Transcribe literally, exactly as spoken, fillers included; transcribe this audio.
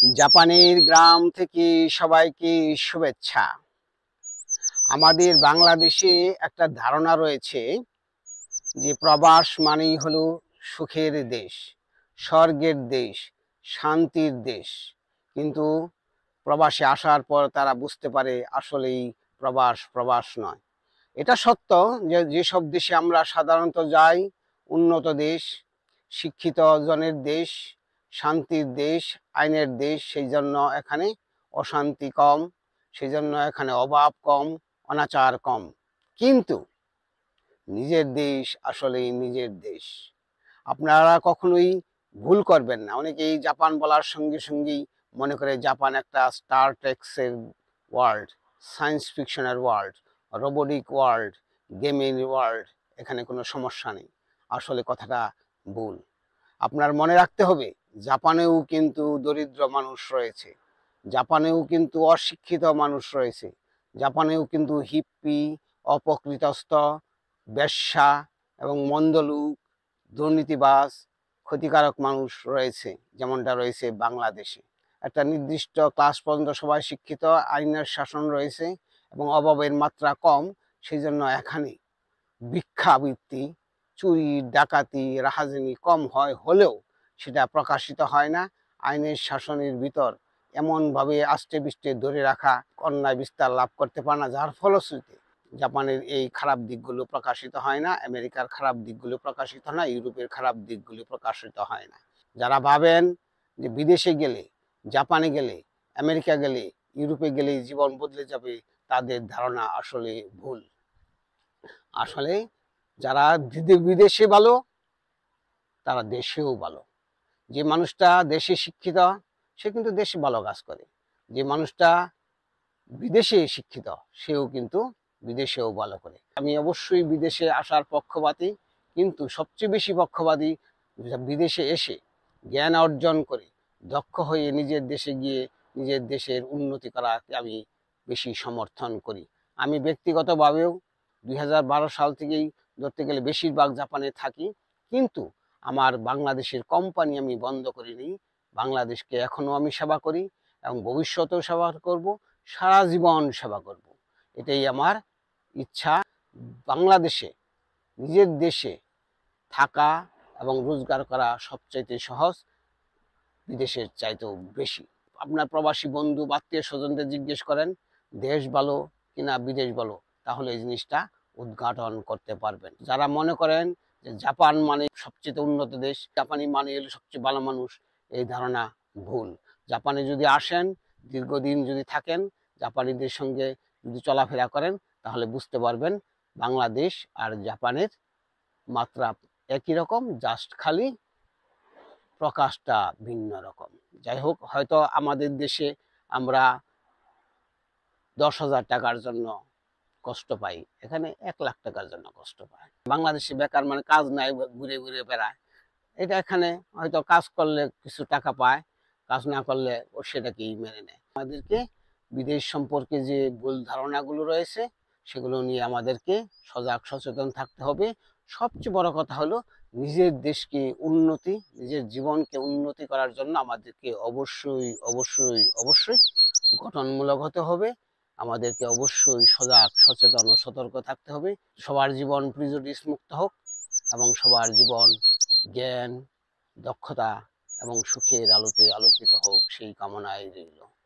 জাপানের গ্রাম থেকে সবাইকে শুভেচ্ছা। আমাদের বাংলাদেশে একটা ধারণা রয়েছে যে প্রবাস মানেই হলো সুখের দেশ, স্বর্গের দেশ, শান্তির দেশ। কিন্তু প্রবাসে আসার পর তারা বুঝতে পারে আসলেই প্রবাস প্রবাস নয়। এটা সত্য যে যেসব দেশে আমরা সাধারণত যাই, উন্নত দেশ, শিক্ষিত জনের দেশ, শান্তির দেশ, আইনের দেশ, সেই জন্য এখানে অশান্তি কম, সেই জন্য এখানে অভাব কম, অনাচার কম। কিন্তু নিজের দেশ আসলেই নিজের দেশ। আপনারা কখনোই ভুল করবেন না। অনেকেই জাপান বলার সঙ্গে সঙ্গেই মনে করে জাপান একটা স্টার ট্রেক্সের ওয়ার্ল্ড, সায়েন্স ফিকশনের world, robotic world, gaming world. এখানে কোনো সমস্যা নেই। আসলে কথাটা ভুল। আপনার মনে রাখতে হবে জাপানেও কিন্তু দরিদ্র মানুষ রয়েছে, জাপানেও কিন্তু অশিক্ষিত মানুষ রয়েছে, জাপানেও কিন্তু হিপ্পি, অপকৃতস্থ, বেশ্যা এবং মন্দলোক, দুর্নীতিবাজ, ক্ষতিকারক মানুষ রয়েছে, যেমনটা রয়েছে বাংলাদেশে। একটা নির্দিষ্ট ক্লাস পর্যন্ত সবাই শিক্ষিত, আইনের শাসন রয়েছে এবং অভাবের মাত্রা কম। সেই জন্য এখানে ভিক্ষাবৃত্তি, চুরি, ডাকাতি, রাহাজানি কম হয়, হলেও সেটা প্রকাশিত হয় না। আইনের শাসনের ভিতর এমনভাবে আষ্টে পৃষ্ঠে ধরে রাখা, অন্যায় বিস্তার লাভ করতে পারে না, যার ফলশ্রুতিতে জাপানের এই খারাপ দিকগুলো প্রকাশিত হয় না, আমেরিকার খারাপ দিকগুলো প্রকাশিত হয় না, ইউরোপের খারাপ দিকগুলো প্রকাশিত হয় না। যারা ভাবেন যে বিদেশে গেলে, জাপানে গেলে, আমেরিকা গেলে, ইউরোপে গেলেই জীবন বদলে যাবে, তাদের ধারণা আসলে ভুল। আসলে যারা বিদেশে ভালো, তারা দেশেও ভালো। যে মানুষটা দেশে শিক্ষিত, সে কিন্তু দেশে ভালো কাজ করে। যে মানুষটা বিদেশে শিক্ষিত, সেও কিন্তু বিদেশেও ভালো করে। আমি অবশ্যই বিদেশে আসার পক্ষপাতী, কিন্তু সবচেয়ে বেশি পক্ষপাতী বিদেশে এসে জ্ঞান অর্জন করে দক্ষ হয়ে নিজের দেশে গিয়ে নিজের দেশের উন্নতি করাকে আমি বেশি সমর্থন করি। আমি ব্যক্তিগতভাবেও দুই হাজার বারো সাল থেকেই ধরতে গেলে বেশিরভাগ জাপানে থাকি, কিন্তু আমার বাংলাদেশের কোম্পানি আমি বন্ধ করিনি। বাংলাদেশকে এখনো আমি সেবা করি এবং ভবিষ্যতেও সেবা করব, সারা জীবন সেবা করব। এটাই আমার ইচ্ছা। বাংলাদেশে, নিজের দেশে থাকা এবং রোজগার করা সবচাইতে সহজ, বিদেশের চাইতেও বেশি। আপনার প্রবাসী বন্ধু আত্মীয় স্বজনদের জিজ্ঞেস করেন দেশ ভালো কিনা বিদেশ ভালো, তাহলে এই জিনিসটা উদ্ঘাটন করতে পারবেন। যারা মনে করেন যে জাপান মানে সবচেয়ে উন্নত দেশ, জাপানি মানে হলো সবচেয়ে ভালো মানুষ, এই ধারণা ভুল। জাপানে যদি আসেন, দীর্ঘদিন যদি থাকেন, জাপানিদের সঙ্গে যদি চলাফেরা করেন, তাহলে বুঝতে পারবেন বাংলাদেশ আর জাপানের মাত্রা একই রকম, জাস্ট খালি প্রকাশটা ভিন্ন রকম। যাই হোক, হয়তো আমাদের দেশে আমরা দশ হাজার টাকার জন্য কষ্ট পাই, এখানে এক লাখ টাকার জন্য কষ্ট পাই। বাংলাদেশে বেকার মানে কাজ নাই, ঘুরে ঘুরে বেড়ায়। এটা এখানে হয়তো কাজ করলে কিছু টাকা পায়, কাজ না করলে ও সেটাকেই মেনে নেয়। আমাদেরকে বিদেশ সম্পর্কে যে ভুল ধারণাগুলো রয়েছে, সেগুলো নিয়ে আমাদেরকে সজাগ সচেতন থাকতে হবে। সবচেয়ে বড় কথা হলো নিজের দেশকে উন্নতি, নিজের জীবনকে উন্নতি করার জন্য আমাদেরকে অবশ্যই অবশ্যই অবশ্যই গঠনমূলক হতে হবে। আমাদেরকে অবশ্যই সজাগ সচেতন ও সতর্ক থাকতে হবে। সবার জীবন প্রিজুডিস মুক্ত হোক এবং সবার জীবন জ্ঞান, দক্ষতা এবং সুখের আলোতে আলোকিত হোক, সেই কামনায় রইল।